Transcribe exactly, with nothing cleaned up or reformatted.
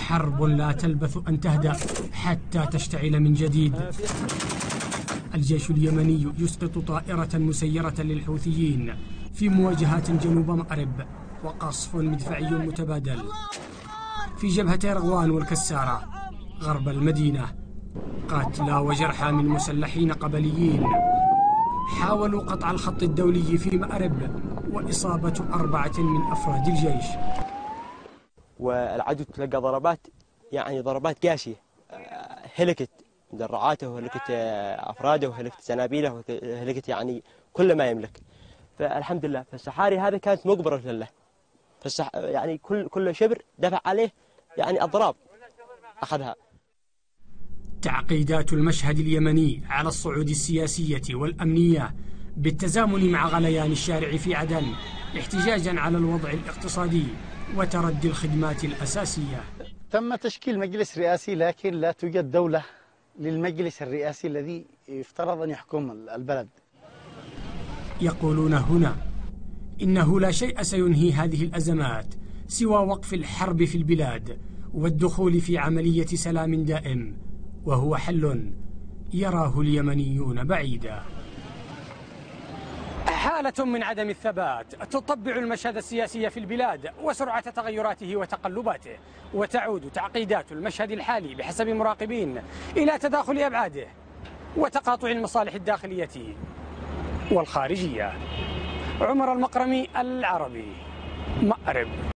حرب لا تلبث أن تهدأ حتى تشتعل من جديد. الجيش اليمني يسقط طائرة مسيرة للحوثيين في مواجهات جنوب مأرب، وقصف مدفعي متبادل في جبهتي رغوان والكسارة غرب المدينة. قتلى وجرحى من مسلحين قبليين حاولوا قطع الخط الدولي في مأرب، وإصابة أربعة من أفراد الجيش. والعدو تلقى ضربات، يعني ضربات قاسية، هلكت مدرعاته وهلكت أفراده وهلكت سنابيله وهلكت يعني كل ما يملك. فالحمد لله، فالسحاري هذا كانت مقبرة له، فالسح يعني كل كل شبر دفع عليه يعني أضراب أخذها. تعقيدات المشهد اليمني على الصعود السياسية والأمنية بالتزامن مع غليان الشارع في عدن احتجاجا على الوضع الاقتصادي وتردي الخدمات الأساسية. تم تشكيل مجلس رئاسي، لكن لا توجد دولة للمجلس الرئاسي الذي يفترض أن يحكم البلد. يقولون هنا إنه لا شيء سينهي هذه الأزمات سوى وقف الحرب في البلاد والدخول في عملية سلام دائم، وهو حل يراه اليمنيون بعيدا. حالة من عدم الثبات تطبع المشهد السياسي في البلاد وسرعة تغيراته وتقلباته، وتعود تعقيدات المشهد الحالي بحسب مراقبين إلى تداخل أبعاده وتقاطع المصالح الداخلية والخارجية. عمر المقرمي، العربي، مأرب.